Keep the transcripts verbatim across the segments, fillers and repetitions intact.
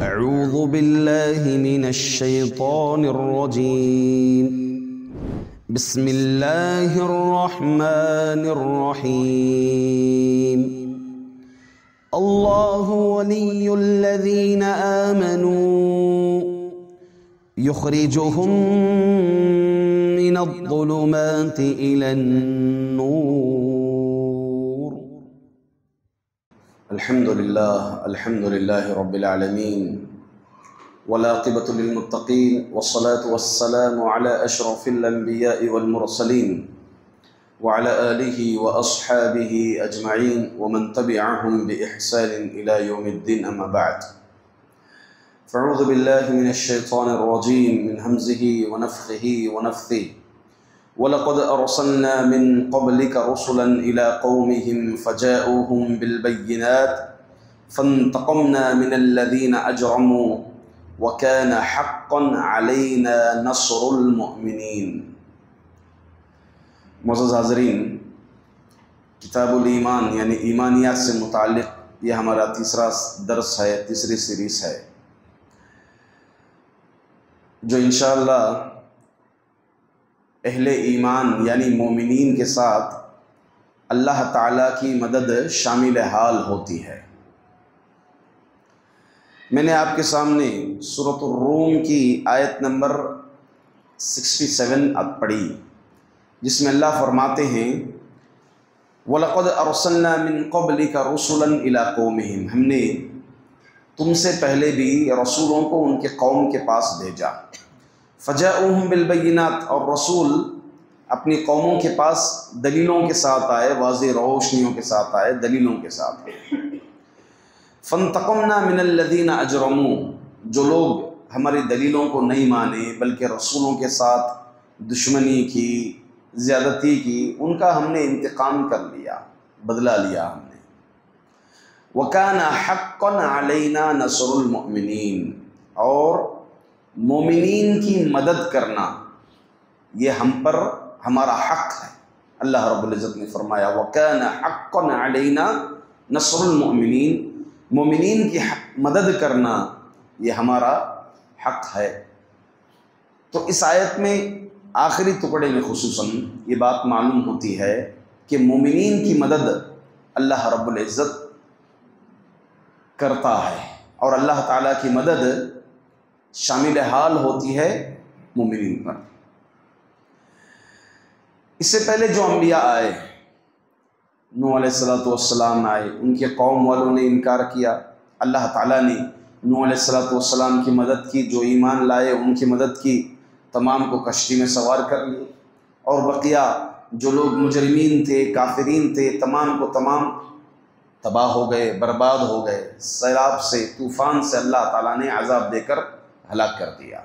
أعوذ بالله من الشيطان الرجيم. بسم الله الرحمن الرحيم. الله ولي الذين آمنوا يخرجهم من الظلمات إلى النور. الحمد لله الحمد لله رب العالمين، والعاقبة للمتقين، والصلاة والسلام على أشرف الأنبياء والمرسلين وعلى آله وأصحابه أجمعين ومن تبعهم بإحسان إلى يوم الدين، أما بعد. فأعوذ بالله من الشيطان الرجيم من همزه ونفخه ونفثه. وَلَقَدْ أَرْسَلْنَا مِنْ قَبْلِكَ رُسُلًا إِلَىٰ قَوْمِهِمْ فَجَاءُوهُمْ بِالْبَيِّنَاتِ فَانْتَقَمْنَا مِنَ الَّذِينَ أَجْرَمُوا وَكَانَ حَقًّا عَلَيْنَا نَصْرُ الْمُؤْمِنِينَ. معزز حاضرین، کتاب الایمان یعنی ایمانیات سے متعلق یہ ہمارا تیسرا درس ہے، تیسری سیریز ہے، جو انشاءاللہ اہل ایمان یعنی مومنین کے ساتھ اللہ تعالیٰ کی مدد شامل حال ہوتی ہے۔ میں نے آپ کے سامنے سورۃ الروم کی آیت نمبر سکسٹی سیون اب پڑھی، جس میں اللہ فرماتے ہیں وَلَقَدْ أَرْسَلْنَا مِن قَبْلِكَ رُسُلًا إِلَىٰ قَوْمِهِمْ، ہم نے تم سے پہلے بھی رسولوں کو ان کے قوم کے پاس بھیجا۔ فَجَاءُوهُمْ بِالْبَيِّنَاتِ، اور رسول اپنی قوموں کے پاس دلیلوں کے ساتھ آئے، واضح روشنیوں کے ساتھ آئے، دلیلوں کے ساتھ آئے۔ فَانْتَقَمْنَا مِنَ الَّذِينَ أَجْرَمُوا، جو لوگ ہماری دلیلوں کو نہیں مانے بلکہ رسولوں کے ساتھ دشمنی کی، زیادتی کی، ان کا ہم نے انتقام کر لیا، بدلہ لیا ہم نے۔ وَكَانَ حَقًّا عَلَيْنَا نَصْرُ الْمُؤْمِنِينَ، اور مومنین کی مدد کرنا یہ ہم پر ہمارا حق ہے۔ اللہ رب العزت نے فرمایا وَكَانَ حَقًّا عَلَيْنَا نَصْرُ الْمُؤْمِنِينَ، مومنین کی مدد کرنا یہ ہمارا حق ہے۔ تو اس آیت میں آخری ٹکڑے میں خصوصاً یہ بات معلوم ہوتی ہے کہ مومنین کی مدد اللہ رب العزت کرتا ہے، اور اللہ تعالیٰ کی مدد شامل حال ہوتی ہے مومنین پر۔ اس سے پہلے جو انبیاء آئے، نوح علیہ الصلوۃ والسلام آئے، ان کے قوم والوں نے انکار کیا، اللہ تعالیٰ نے نوح علیہ الصلوۃ والسلام کی مدد کی، جو ایمان لائے ان کی مدد کی، تمام کو کشتی میں سوار کر لیے، اور بقیہ جو لوگ مجرمین تھے، کافرین تھے، تمام کو تمام تباہ ہو گئے، برباد ہو گئے، سیلاب سے، طوفان سے اللہ تعالیٰ نے عذاب دے کر ہلاک کر دیا۔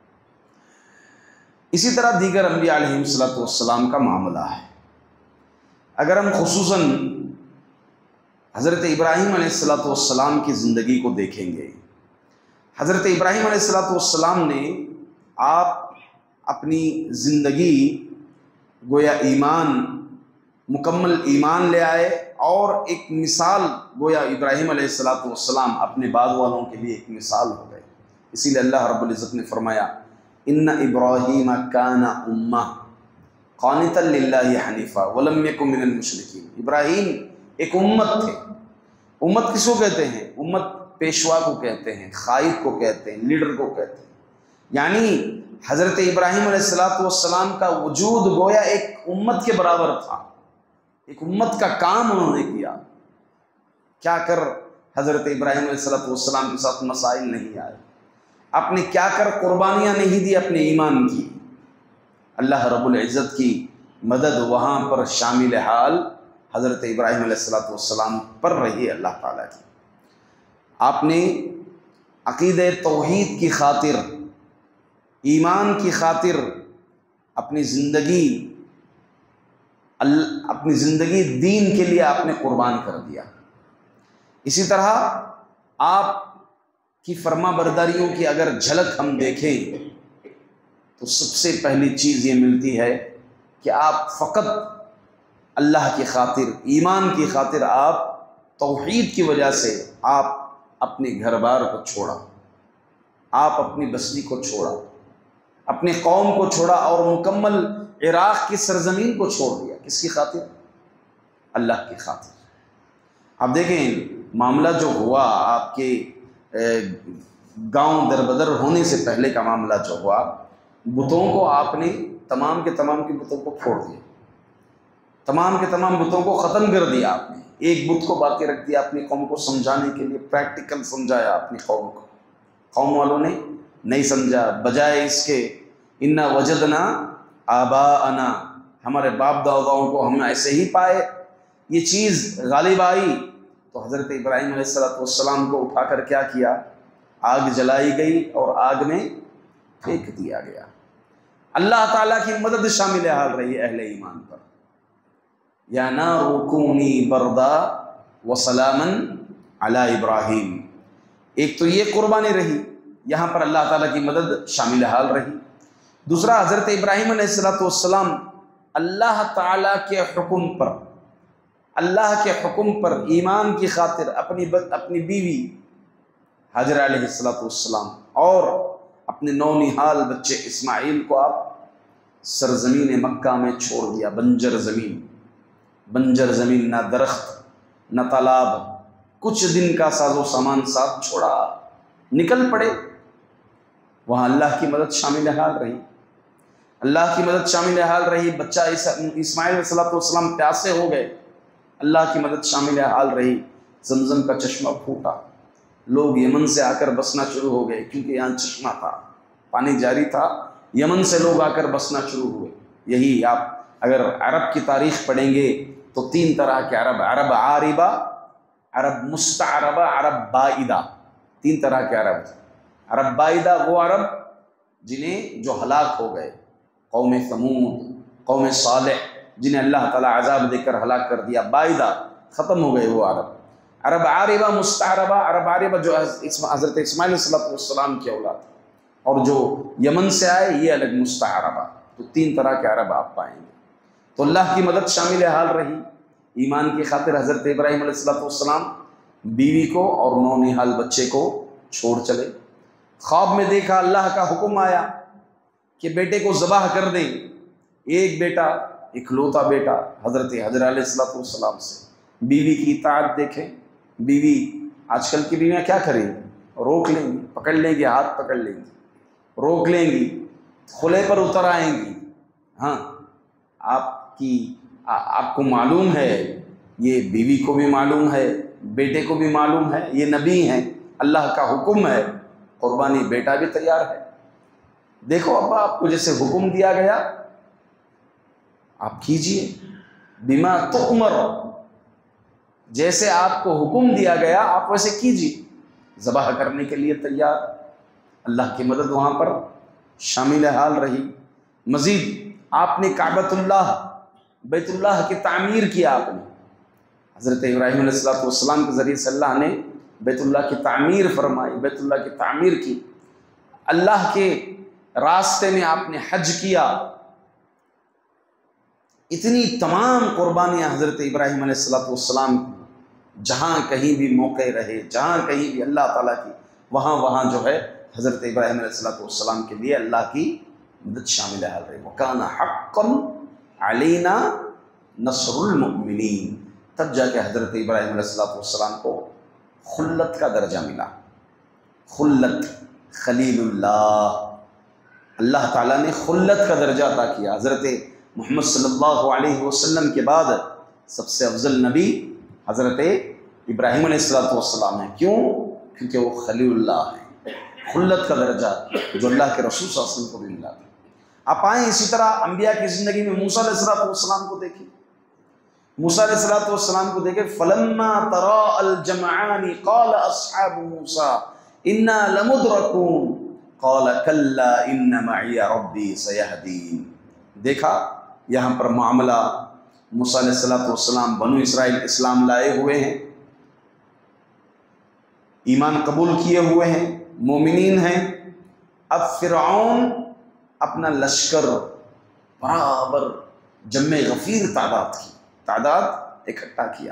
اسی طرح دیگر انبیاء علیہ الصلوۃ والسلام کا معاملہ ہے۔ اگر ہم خصوصاً حضرت ابراہیم علیہ الصلوۃ والسلام کی زندگی کو دیکھیں گے، حضرت ابراہیم علیہ الصلوۃ والسلام نے آپ اپنی زندگی گویا ایمان، مکمل ایمان لے آئے، اور ایک مثال گویا ابراہیم علیہ الصلوۃ والسلام اپنے بعد والوں کے لیے ایک مثال ہو گئے۔ اسی لیے اللہ رب العزت نے فرمایا ان ابراہیم کان امہ قانتا للہ حنیفا ولم یکن من المشرکین، ابراہیم ایک امت تھے۔ امت کس کو کہتے ہیں؟ امت پیشوا کو کہتے ہیں، قائد کو کہتے ہیں، لیڈر کو کہتے ہیں۔ یعنی حضرت ابراہیم علیہ الصلوۃ والسلام کا وجود گویا ایک امت کے برابر تھا، ایک امت کا کام انہوں نے کیا۔ کیا کر حضرت ابراہیم علیہ الصلوۃ والسلام کے ساتھ مسائل نہیں آئے، آپ نے کیا کر قربانیاں نہیں دی اپنے ایمان کی۔ اللہ رب العزت کی مدد وہاں پر شامل حال حضرت ابراہیم علیہ الصلوۃ والسلام پر رہی اللہ تعالیٰ کی۔ آپ نے عقیدہ توحید کی خاطر، ایمان کی خاطر اپنی زندگی اپنی زندگی دین کے لیے آپ نے قربان کر دیا۔ اسی طرح آپ کی فرما برداریوں کی اگر جھلک ہم دیکھیں تو سب سے پہلی چیز یہ ملتی ہے کہ آپ فقط اللہ کی خاطر، ایمان کی خاطر، آپ توحید کی وجہ سے آپ اپنے گھر بار کو چھوڑا، آپ اپنی بستی کو چھوڑا، اپنی قوم کو چھوڑا اور مکمل عراق کی سرزمین کو چھوڑ دیا. کس کی خاطر؟ اللہ کی خاطر. اب دیکھیں معاملہ جو ہوا آپ کے گاؤں دربدر ہونے سے پہلے کا معاملہ جو ہوا، بتوں کو آپ نے تمام کے تمام کے بتوں کو پھوڑ دیا، تمام کے تمام بتوں کو ختم کر دیا. آپ نے ایک بت کو باقی رکھ دیا اپنی قوم کو سمجھانے کے لیے، پریکٹیکل سمجھایا اپنی قوم کو. قوم والوں نے نہیں سمجھا، بجائے اس کے انا وجدنا آباءنا، ہمارے باپ داداؤں کو ہم ایسے ہی پائے. یہ چیز غالب آئی تو حضرت ابراہیم علیہ السلام کو اٹھا کر کیا کیا؟ آگ جلائی گئی اور آگ میں پھینک دیا گیا. اللہ تعالیٰ کی مدد شامل حال رہی اہل ایمان پر. یا نار کونی بردا وسلاما علی ابراہیم. ایک تو یہ قربانی رہی، یہاں پر اللہ تعالیٰ کی مدد شامل حال رہی. دوسرا، حضرت ابراہیم علیہ السلام اللہ تعالیٰ کے حکم پر اللہ کے حکم پر ایمان کی خاطر اپنی اپنی بیوی حاجرہ علیہ السلام اور اپنے نونہال بچے اسماعیل کو آپ سرزمین مکہ میں چھوڑ دیا. بنجر زمین، بنجر زمین، نہ درخت نہ تالاب، کچھ دن کا ساز و سامان ساتھ چھوڑا، نکل پڑے. وہاں اللہ کی مدد شامل حال رہی، اللہ کی مدد شامل حال رہی. بچہ اسماعیل علیہ السلام پیاسے ہو گئے، اللہ کی مدد شامل حال رہی. زمزم کا چشمہ پھوٹا، لوگ یمن سے آ کر بسنا شروع ہو گئے، کیونکہ یہاں چشمہ تھا، پانی جاری تھا. یمن سے لوگ آ کر بسنا شروع ہوئے. یہی آپ اگر عرب کی تاریخ پڑھیں گے تو تین طرح کے عرب، عرب عاربہ، عرب مستعربہ، عرب بائدہ، تین طرح کے عرب. عرب بائدہ وہ عرب جنہیں جو ہلاک ہو گئے، قوم ثمود، قوم صالح، جنہیں اللہ تعالیٰ عذاب دے کر ہلاک کر دیا. بائدہ ختم ہو گئے وہ عرب. عرب عاربہ مستعربہ، عرب عاربہ جو حضرت اسماعیل علیہ السلام کی اولاد اور جو یمن سے آئے، یہ الگ مستعربہ. تو تین طرح کے عرب آپ پائیں گے. تو اللہ کی مدد شامل حال رہی. ایمان کی خاطر حضرت ابراہیم علیہ السلام بیوی کو اور نونہال بچے کو چھوڑ چلے. خواب میں دیکھا، اللہ کا حکم آیا کہ بیٹے کو ذبح کر دیں. ایک بیٹا، اکلوتا بیٹا حضرت حجرہ علیہ السلام سے. بیوی کی اطاعت دیکھیں. بیوی آج کل کی بیویاں کیا کریں گی؟ روک لیں گی، پکڑ لیں گی، ہاتھ پکڑ لیں گی، روک لیں گی، کھلے پر اتر آئیں گی. ہاں، آپ کی آپ کو معلوم ہے، یہ بیوی کو بھی معلوم ہے، بیٹے کو بھی معلوم ہے، یہ نبی ہیں، اللہ کا حکم ہے، قربانی بیٹا بھی تیار ہے. دیکھو ابا، آپ کو جیسے حکم دیا گیا آپ کیجئے. بما تؤمر، جیسے آپ کو حکم دیا گیا آپ ویسے کیجئے. ذبح کرنے کے لیے تیار. اللہ کی مدد وہاں پر شامل حال رہی. مزید آپ نے کعبۃ اللہ، بیت اللہ کی تعمیر کیا. آپ نے حضرت ابراہیم علیہ السلام کے ذریعے سے اللہ نے بیت اللہ کی تعمیر فرمائی، بیت اللہ کی تعمیر کی. اللہ کے راستے میں آپ نے حج کیا. اتنی تمام قربانیاں حضرت ابراہیم علیہ السلام کی، جہاں کہیں بھی موقع رہے، جہاں کہیں بھی اللہ تعالیٰ کی، وہاں وہاں جو ہے حضرت ابراہیم علیہ السلام کے لیے اللہ کی مدد شامل حال رہی. وَكَانَ حَقًّا عَلَيْنَا نَصْرُ الْمُؤْمِنِينَ. تب جا کے حضرت ابراہیم علیہ السلام کو خلت کا درجہ ملا. خلت، خلیل اللہ. اللہ تعالیٰ نے خلت کا درجہ عطا کیا. حضرت محمد صلی اللہ علیہ وسلم کے بعد سب سے افضل نبی حضرت ابراہیم علیہ السلام ہیں. کیوں؟ کیونکہ وہ خلیل اللہ ہیں. خلت کا درجہ جو اللہ کے رسول صلی اللہ علیہ وسلم کو بھی ملا تھا. آپ آئیں اسی طرح انبیاء کی زندگی میں موسیٰ علیہ السلام کو دیکھیں. موسیٰ علیہ السلام کو دیکھیں. فَلَمَّا تَرَاءَ الْجَمْعَانِ قَالَ أَصْحَابُ مُوسَىٰ إِنَّا لَمُدْرَكُونَ قَالَ كَلَّا إِنَّ مَعِيَ رَبِّي سَيَهْدِينِ. دیکھا یہاں پر معاملہ موسیٰ علیہ السلام بنو اسرائیل اسلام لائے ہوئے ہیں، ایمان قبول کیے ہوئے ہیں، مومنین ہیں. اب فرعون اپنا لشکر برابر جمع غفیر تعداد کی تعداد اکٹھا کیا.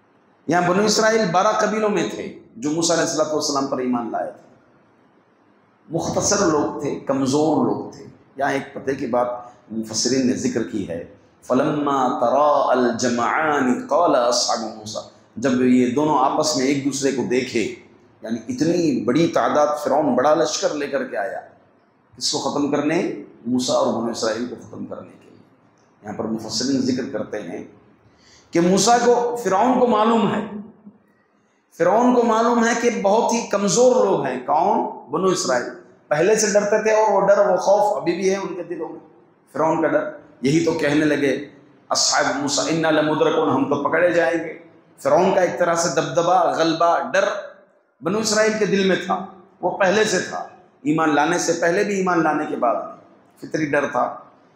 یہاں بنو اسرائیل بارہ قبیلوں میں تھے جو موسیٰ علیہ السلام پر ایمان لائے تھے. مختصر لوگ تھے، کمزور لوگ تھے۔ یہاں ایک پتے کی بات مفسرین نے ذکر کی ہے، فلما ترا الجمعان قال اصحاب موسیٰ، جب یہ دونوں آپس میں ایک دوسرے کو دیکھے، یعنی اتنی بڑی تعداد، فرعون بڑا لشکر لے کر کے آیا، اس کو ختم کرنے، موسیٰ اور بنی اسرائیل کو ختم کرنے کے لیے۔ یہاں پر مفسرین ذکر کرتے ہیں کہ موسیٰ کو، فرعون کو معلوم ہے، فرعون کو معلوم ہے کہ بہت ہی کمزور لوگ ہیں، کون؟ بنو اسرائیل۔ پہلے سے ڈرتے تھے اور وہ ڈر، وہ خوف ابھی بھی ہے ان کے دلوں میں، فرعون کا ڈر۔ یہی تو کہنے لگے اصحاب موسیٰ انا لمدرکون، ہم تو پکڑے جائیں گے۔ فرعون کا ایک طرح سے دبدبہ، غلبہ، ڈر بنو اسرائیل کے دل میں تھا، وہ پہلے سے تھا، ایمان لانے سے پہلے بھی، ایمان لانے کے بعد بھی فطری ڈر تھا۔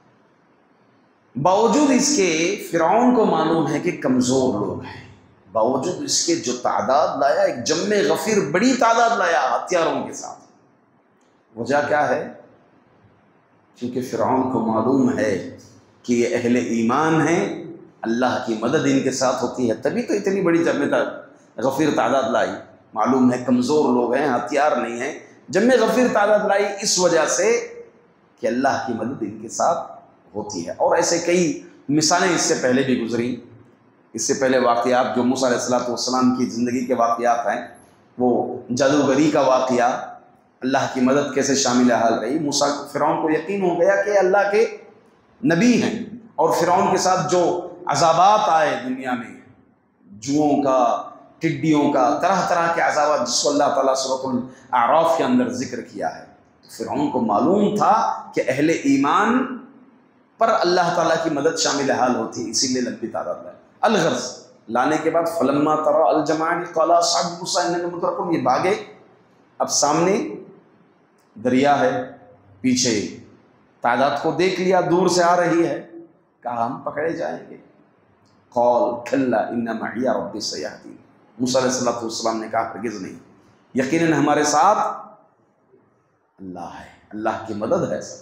باوجود اس کے فرعون کو معلوم ہے کہ کمزور لوگ ہیں، باوجود اس کے جو تعداد لایا، ایک جم غفیر بڑی تعداد لایا ہتھیاروں کے ساتھ۔ وجہ کیا ہے؟ کیونکہ فرعون کو معلوم ہے کہ یہ اہل ایمان ہیں، اللہ کی مدد ان کے ساتھ ہوتی ہے، تبھی تو اتنی بڑی جم غفیر تعداد لائی۔ معلوم ہے کمزور لوگ ہیں، ہتھیار نہیں ہیں، جم غفیر تعداد لائی اس وجہ سے کہ اللہ کی مدد ان کے ساتھ ہوتی ہے۔ اور ایسے کئی مثالیں اس سے پہلے بھی گزری، اس سے پہلے واقعات جو موسیٰ علیہ الصلوۃ والسلام کی زندگی کے واقعات ہیں، وہ جادوگری کا واقعہ، اللہ کی مدد کیسے شامل حال رہی۔ موسیٰ فرعون کو یقین ہو گیا کہ اللہ کے نبی ہیں، اور فرعون کے ساتھ جو عذابات آئے دنیا میں، جوؤں کا، ٹڈیوں کا، طرح طرح کے عذابات جس کو اللہ تعالیٰ سورۃ الاعراف کے اندر ذکر کیا ہے، فرعون کو معلوم تھا کہ اہل ایمان پر اللہ تعالیٰ کی مدد شامل حال ہوتی ہے، اسی لیے لمبی تعداد ہے۔ الغرض لانے کے بعد فلما ترى الجمعان قال اصحاب موسیٰ انا لمدرکون، یہ بھاگے۔ اب سامنے دریا ہے، پیچھے تعداد کو دیکھ لیا، دور سے آ رہی ہے، کہا ہم پکڑے جائیں گے۔ قال کلا ان معی ربی سیہدین، موسیٰ علیہ الصلوۃ والسلام نے کہا ہرگز نہیں، یقیناً ہمارے ساتھ اللہ ہے، اللہ کی مدد ہے۔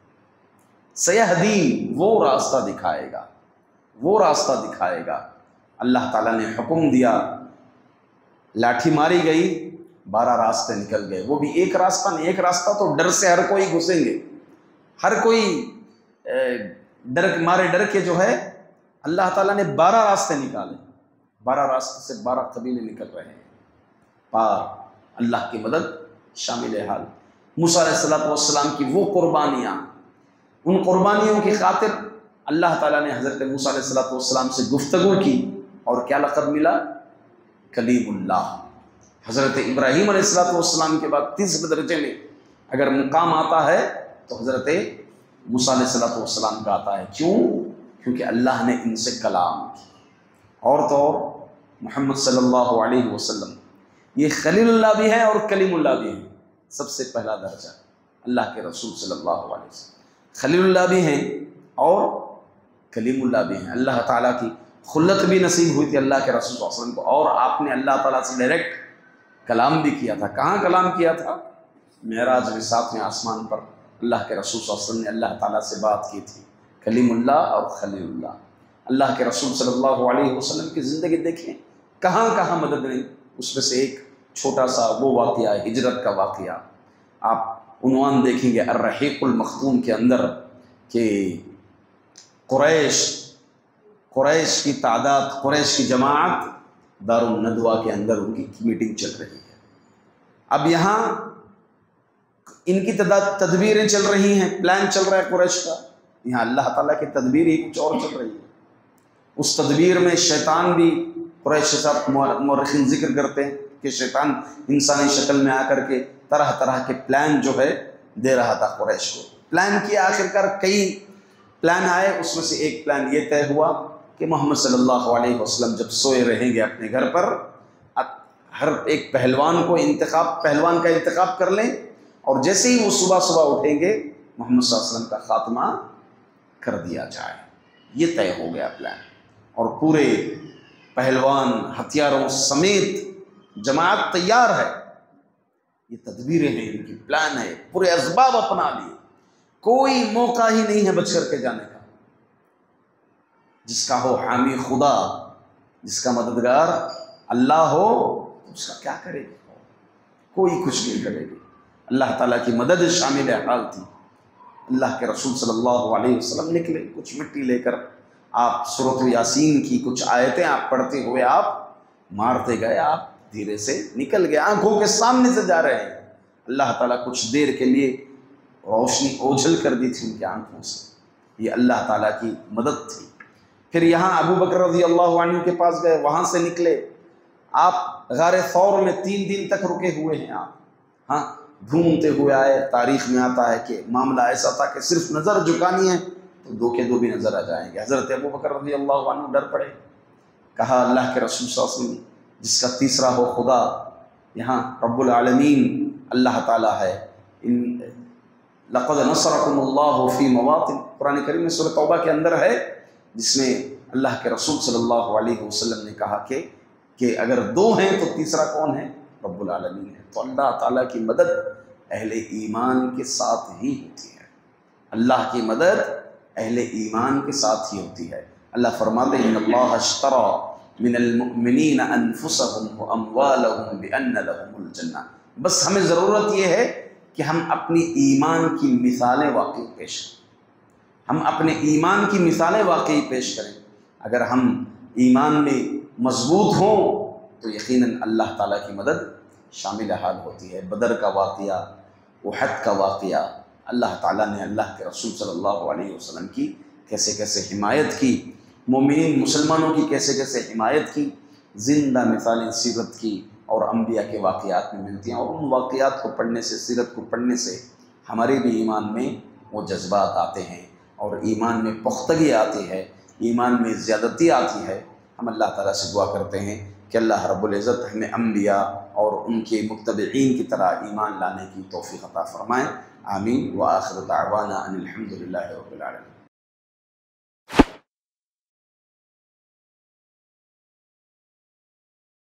سیہدین، وہ راستہ دکھائے گا، وہ راستہ دکھائے گا۔ اللہ تعالیٰ نے حکم دیا، لاٹھی ماری گئی، بارہ راستے نکل گئے۔ وہ بھی ایک راستہ نہیں، ایک راستہ تو ڈر سے ہر کوئی گھسیں گے، ہر کوئی ڈر مارے ڈر کے جو ہے، اللہ تعالیٰ نے بارہ راستے نکالے، بارہ راستے سے بارہ قبیلے نکل رہے ہیں پار، اللہ کی مدد شامل حال۔ موسیٰ علیہ الصلوۃ والسلام کی وہ قربانیاں، ان قربانیوں کی خاطر اللہ تعالیٰ نے حضرت موسیٰ علیہ الصلوۃ والسلام سے گفتگو کی، اور کیا لقب ملا؟ کلیم اللہ۔ حضرت ابراہیم علیہ الصلوۃ والسلام کے بعد تیسرے درجے میں اگر مقام آتا ہے تو حضرت موسیٰ علیہ الصلوۃ والسلام کا آتا ہے۔ کیوں؟ کیونکہ اللہ نے ان سے کلام کی۔ اور تو اور محمد صلی اللہ علیہ وسلم یہ خلیل اللہ بھی ہے اور کلیم اللہ بھی ہے، سب سے پہلا درجہ اللہ کے رسول صلی اللہ علیہ وسلم خلیل اللہ بھی ہیں اور کلیم اللہ بھی ہیں۔ اللہ تعالیٰ کی خلت بھی نصیب ہوئی تھی اللہ کے رسول صلی اللہ علیہ وسلم کو، اور آپ نے اللہ تعالیٰ سے ڈائریکٹ کلام بھی کیا تھا۔ کہاں کلام کیا تھا؟ معراج میں، ساتویں آسمان پر اللہ کے رسول صلی اللہ علیہ وسلم نے اللہ تعالیٰ سے بات کی تھی، کلیم اللہ اور خلیل اللہ۔ اللہ کے رسول صلی اللہ علیہ وسلم کی زندگی دیکھیں، کہاں کہاں مدد نہیں۔ اس میں سے ایک چھوٹا سا وہ واقعہ ہے، ہجرت کا واقعہ۔ آپ عنوان دیکھیں گے الرحیق المختوم کے اندر کہ قریش قریش کی تعداد، قریش کی جماعت دار الندوہ کے اندر ان کی میٹنگ چل رہی ہے۔ اب یہاں ان کی تدبیریں چل رہی ہیں، پلان چل رہا ہے قریش کا، یہاں اللہ تعالیٰ کی تدبیر ہی کچھ اور چل رہی ہے۔ اس تدبیر میں شیطان بھی، قریش کے ساتھ مورخین ذکر کرتے ہیں کہ شیطان انسانی شکل میں آ کر کے طرح طرح کے پلان جو ہے دے رہا تھا قریش کو۔ پلان کیا، آخر کار کئی پلان آئے، اس میں سے ایک پلان یہ طے ہوا کہ محمد صلی اللہ علیہ وسلم جب سوئے رہیں گے اپنے گھر پر، ہر ایک پہلوان کو انتخاب پہلوان کا انتخاب کر لیں، اور جیسے ہی وہ صبح صبح اٹھیں گے محمد صلی اللہ علیہ وسلم کا خاتمہ کر دیا جائے۔ یہ طے ہو گیا پلان، اور پورے پہلوان ہتھیاروں سمیت جماعت تیار ہے۔ یہ تدبیریں ہیں، ان کی پلان ہے، پورے اسباب اپنا لیے، کوئی موقع ہی نہیں ہے بچ کر کے جانے کا۔ جس کا ہو حامی خدا، جس کا مددگار اللہ ہو، اس کا کیا کرے گی؟ کوئی کچھ نہیں کرے گی۔ اللہ تعالیٰ کی مدد شامل حال تھی۔ اللہ کے رسول صلی اللہ علیہ وسلم نکلے کچھ مٹی لے کر، آپ سورۃ یاسین کی کچھ آیتیں آپ پڑھتے ہوئے آپ مارتے گئے، آپ دھیرے سے نکل گئے، آنکھوں کے سامنے سے جا رہے ہیں۔ اللہ تعالیٰ کچھ دیر کے لیے روشنی اوجھل کر دی تھی ان کی آنکھوں سے، یہ اللہ تعالیٰ کی مدد تھی۔ پھر یہاں ابو بکر رضی اللہ عنہ کے پاس گئے، وہاں سے نکلے، آپ غار ثور میں تین دن تک رکے ہوئے ہیں، آپ ہاں ڈھونڈتے ہوئے آئے۔ تاریخ میں آتا ہے کہ معاملہ ایسا تھا کہ صرف نظر جھکانی ہے تو دو کے دو بھی نظر آ جائیں گے۔ حضرت ابو بکر رضی اللہ عنہ ڈر پڑے، کہا اللہ کے رسول صلی اللہ علیہ وسلم جس کا تیسرا ہو خدا، یہاں رب العالمین اللہ تعالیٰ ہے، ان لقد نصرکم اللہ فی مواطن، قرآن کریم میں سورۃ توبہ کے اندر ہے، جس میں اللہ کے رسول صلی اللہ علیہ وسلم نے کہا کہ کہ اگر دو ہیں تو تیسرا کون ہے؟ رب العالمین ہے۔ تو اللہ تعالیٰ کی مدد اہل ایمان کے ساتھ ہی ہوتی ہے، اللہ کی مدد اہل ایمان کے ساتھ ہی ہوتی ہے۔ اللہ فرماتے ہیں ان اللہ اشتری من المؤمنین انفسهم واموالهم بان لهم الجنہ۔ بس ہمیں ضرورت یہ ہے کہ ہم اپنی ایمان کی مثالیں واقعی پیش کریں، ہم اپنے ایمان کی مثالیں واقعی پیش کریں۔ اگر ہم ایمان میں مضبوط ہوں تو یقیناً اللہ تعالیٰ کی مدد شامل حال ہوتی ہے۔ بدر کا واقعہ، احد کا واقعہ، اللہ تعالیٰ نے اللہ کے رسول صلی اللہ علیہ وسلم کی کیسے کیسے حمایت کی، مومنین مسلمانوں کی کیسے کیسے حمایت کی، زندہ مثالیں سیرت کی اور انبیاء کے واقعات میں ملتی ہیں، اور ان واقعات کو پڑھنے سے، سیرت کو پڑھنے سے ہمارے بھی ایمان میں وہ جذبات آتے ہیں اور ایمان میں پختگی آتی ہے، ایمان میں زیادتی آتی ہے۔ ہم اللہ تعالیٰ سے دعا کرتے ہیں کہ اللہ رب العزت ہمیں انبیاء اور ان کے متبعین کی طرح ایمان لانے کی توفیق عطا فرمائیں۔ آمین۔ وآخر دعوانا ان الحمد للہ رب العالمین۔